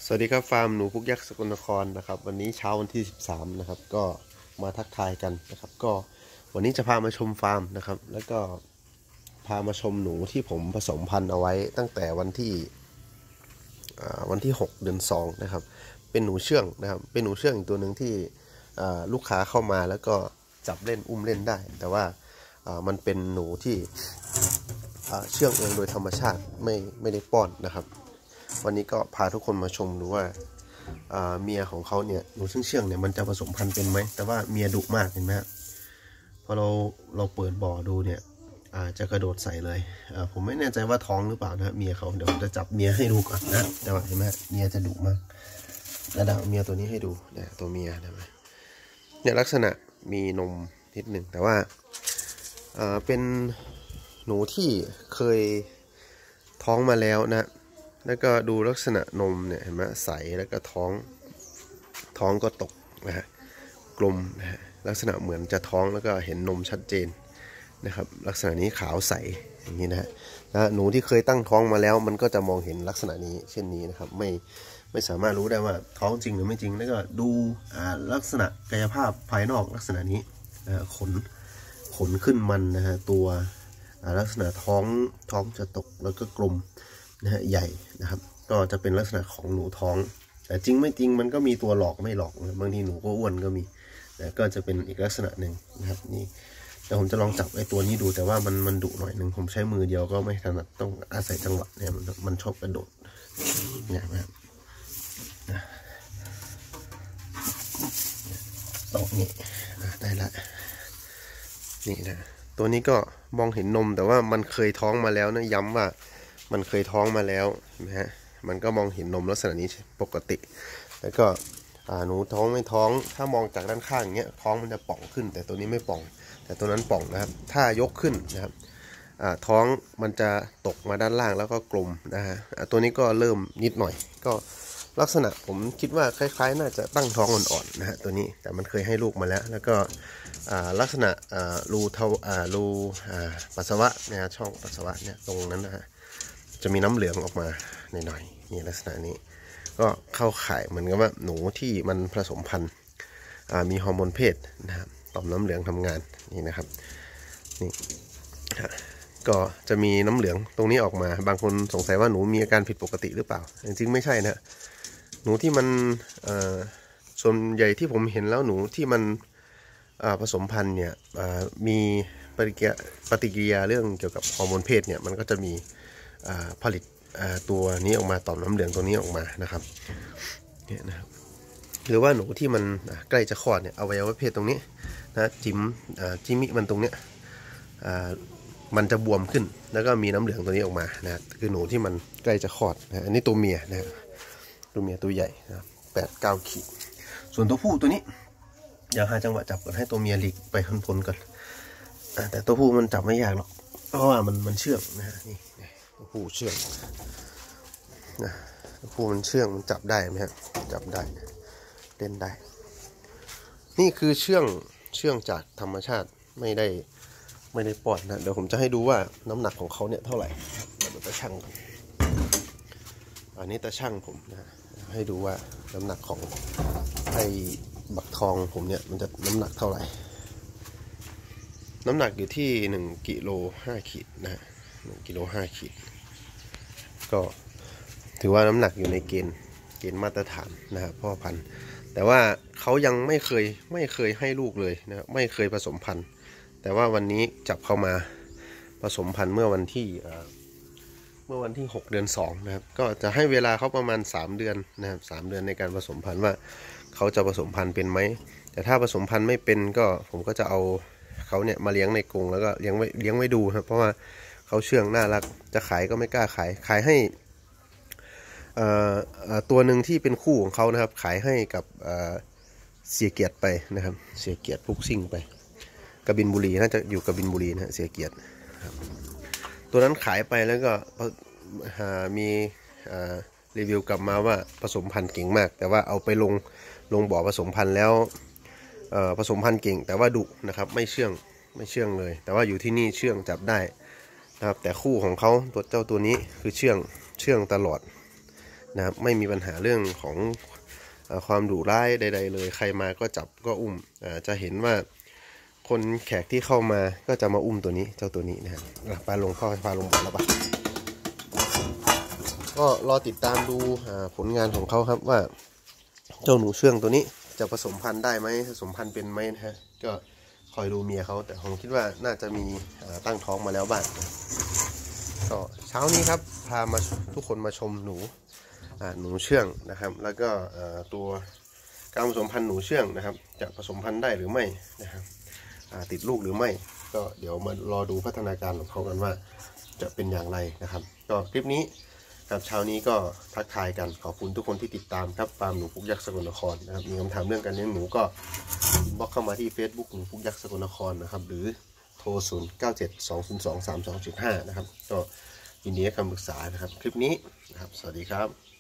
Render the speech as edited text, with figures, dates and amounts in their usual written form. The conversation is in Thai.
สวัสดีครับฟาร์มหนูพุกยักษ์สกลนครนะครับวันนี้เช้าวันที่13นะครับก็มาทักทายกันนะครับก็วันนี้จะพามาชมฟาร์มนะครับแล้วก็พามาชมหนูที่ผมผสมพันธุ์เอาไว้ตั้งแต่วันที่6 เดือน 2นะครับเป็นหนูเชื่องนะครับเป็นหนูเชื่องอีกตัวหนึ่งที่ลูกค้าเข้ามาแล้วก็จับเล่นอุ้มเล่นได้แต่ว่ามันเป็นหนูที่เชื่องเองโดยธรรมชาติไม่ได้ป้อนนะครับวันนี้ก็พาทุกคนมาชมดูว่าเมียของเขาเนี่ยหนูเชื่องเนี่ยมันจะผสมพันธุ์เป็นไหมแต่ว่าเมียดุมากเห็นไหมพอเราเปิดบ่อดูเนี่ยจะกระโดดใส่เลยผมไม่แน่ใจว่าท้องหรือเปล่านะเมียเขาเดี๋ยวผมจะจับเมียให้ดูก่อนนะแต่ว่าเห็นไหมเมียจะดุมากระดับเมียตัวนี้ให้ดูเนี่ยตัวเมียเห็นไหมเนี่ยลักษณะมีนมนิดหนึ่งแต่ว่าเป็นหนูที่เคยท้องมาแล้วนะแล้วก็ดูลักษณะนมเนี่ยเห็นไหมใสแล้วก็ท้องก็ตกนะฮะกลมนะฮะลักษณะเหมือนจะท้องแล้วก็เห็นนมชัดเจนนะครับลักษณะนี้ขาวใสอย่างนี้นะฮะหนูที่เคยตั้งท้องมาแล้วมันก็จะมองเห็นลักษณะนี้เช่นนี้นะครับไม่สามารถรู้ได้ว่าท้องจริงหรือไม่จริงแล้วก็ดูลักษณะกายภาพภายนอกลักษณะนี้ขนขึ้นมันนะฮะตัวลักษณะท้องจะตกแล้วก็กลมนะฮะใหญ่นะครับก็จะเป็นลักษณะของหนูท้องแต่จริงไม่จริงมันก็มีตัวหลอกไม่หลอกบางทีหนูก็อ้วนก็มีแต่ก็จะเป็นอีกลักษณะหนึ่งนะครับนี่แต่ผมจะลองจับไอ้ตัวนี้ดูแต่ว่ามันดุหน่อยหนึ่งผมใช้มือเดียวก็ไม่ถนัดต้องอาศัยจังหวะเนี่ยมันชอบกระโดดเนี่ยนะครับตอกนี่ได้ละนี่นะตัวนี้ก็มองเห็นนมแต่ว่ามันเคยท้องมาแล้วนะย้ำว่ามันเคยท้องมาแล้วนะฮะมันก็มองเห็นนมลักษณะนี้ปกติแล้วก็หนูท้องไม่ท้องถ้ามองจากด้านข้างอย่างเงี้ยท้องมันจะป่องขึ้นแต่ตัวนี้ไม่ป่องแต่ตัวนั้นป่องนะครับถ้ายกขึ้นนะครับท้องมันจะตกมาด้านล่างแล้วก็กลมนะฮะตัวนี้ก็เริ่มนิดหน่อยก็ลักษณะผมคิดว่าคล้ายๆน่าจะตั้งท้องอ่อนๆนะฮะตัวนี้แต่มันเคยให้ลูกมาแล้วก็ลักษณะรูปัสสาวะเนี่ยช่องปัสสาวะเนี่ยตรงนั้นนะฮะจะมีน้ำเหลืองออกมาหน่อยๆนี่ลักษณะนี้ก็เข้าข่ายเหมือนกับว่าหนูที่มันผสมพันธุ์มีฮอร์โมนเพศนะครับต่อมน้ำเหลืองทำงานนี่นะครับนี่ก็จะมีน้ำเหลืองตรงนี้ออกมาบางคนสงสัยว่าหนูมีอาการผิดปกติหรือเปล่าจริงๆไม่ใช่นะหนูที่มันส่วนใหญ่ที่ผมเห็นแล้วหนูที่มันผสมพันธุ์เนี่ยมีปฏิกิริยาเรื่องเกี่ยวกับฮอร์โมนเพศเนี่ยมันก็จะมีผลิตตัวนี้ออกมาต่อมน้ำเหลืองตัวนี้ออกมานะครับเนี่ยนะครับหรือว่าหนูที่มันใกล้จะคลอดเนี่ยอวัยวะเพศตรงนี้นะจิมิมันตรงเนี้ยมันจะบวมขึ้นแล้วก็มีน้ำเหลืองตัวนี้ออกมานะคือหนูที่มันใกล้จะคลอดนะอันนี้ตัวเมียนะตัวเมียตัวใหญ่นะ8-9 ขีดส่วนตัวผู้ตัวนี้อยากหาจังหวะจับก่อนให้ตัวเมียหลีกไปพ้นก่อนแต่ตัวผู้มันจับไม่ยากหรอกเพราะว่ามันเชื่องนะฮะนี่ตัวผู้เชื่องนะตัวผู้มันเชื่องมันจับได้ไหมฮะจับได้เล่นได้นี่คือเชื่องจากธรรมชาติไม่ได้ป้อนนะเดี๋ยวผมจะให้ดูว่าน้ำหนักของเขาเนี่ยเท่าไหร่เราจะชั่งกันอันนี้ตาชั่งผมนะให้ดูว่าน้ำหนักของไอ้บักทองผมเนี่ยมันจะน้ำหนักเท่าไหร่น้ำหนักอยู่ที่1.5 ขีดนะฮะ1.5 ขีดก็ถือว่าน้ำหนักอยู่ในเกณฑ์มาตรฐานนะครับพ่อพันธุ์แต่ว่าเขายังไม่เคยให้ลูกเลยนะครับไม่เคยผสมพันธุ์แต่ว่าวันนี้จับเข้ามาผสมพันธุ์เมื่อวันที่6 เดือน 2นะครับก็จะให้เวลาเขาประมาณ3 เดือนนะครับ3 เดือนในการผสมพันธุ์ว่าเขาจะผสมพันธุ์เป็นไหมแต่ถ้าผสมพันธุ์ไม่เป็นก็ผมก็จะเอาเขาเนี่ยมาเลี้ยงในกรงแล้วก็เลี้ยงไว้ดูครับเพราะว่าเขาเชื่องน่ารักจะขายก็ไม่กล้าขายให้ตัวหนึ่งที่เป็นคู่ของเขานะครับขายให้กับเสียเกียรติไปนะครับเสียเกียรติพุกซิ่งไปกบินบุรีน่าจะอยู่กบินบุรีนะเสียเกียรติครับตัวนั้นขายไปแล้วก็มีรีวิวกลับมาว่าผสมพันธุ์เก่งมากแต่ว่าเอาไปลงบ่อผสมพันธุ์แล้วผสมพันธุ์เก่งแต่ว่าดุนะครับไม่เชื่องเลยแต่ว่าอยู่ที่นี่เชื่องจับได้นะครับแต่คู่ของเขาตัวนี้คือเชื่องตลอดนะครับไม่มีปัญหาเรื่องของความดุร้ายใดๆเลยใครมาก็จับก็อุ้มจะเห็นว่าคนแขกที่เข้ามาก็จะมาอุ้มตัวนี้เจ้าตัวนี้นะครับปลาลงพ่อปลาลงบ่อแล้วปะก็รอติดตามดูผลงานของเขาครับว่าเจ้าหนูเชื่องตัวนี้จะผสมพันธุ์ได้ไหมผสมพันธุ์เป็นไหมนะฮะก็คอยดูเมียเขาแต่ผมคิดว่าน่าจะมีตั้งท้องมาแล้วบ้างก็เช้านี้ครับพามาทุกคนมาชมหนูเชื่องนะครับแล้วก็ตัวการผสมพันธุ์หนูเชื่องนะครับจะผสมพันธุ์ได้หรือไม่นะครับติดลูกหรือไม่ก็เดี๋ยวมารอดูพัฒนาการของเขากันว่าจะเป็นอย่างไรนะครับก็คลิปนี้ครับเช้านี้ก็ทักทายกันขอบคุณทุกคนที่ติดตามครับฟาร์มหนูพุกยักษ์สกลนครนะครับมีคำถามเรื่องการเลี้ยงหนูก็บล็อกเข้ามาที่ Facebook หนูพุกยักษ์สกลนครนะครับหรือโทร 0972023275 นะครับก็ยินดีให้คำปรึกษานะครับคลิปนี้นะครับสวัสดีครับ